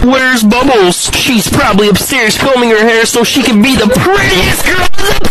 Where's Bubbles? She's probably upstairs combing her hair so she can be the prettiest girl in the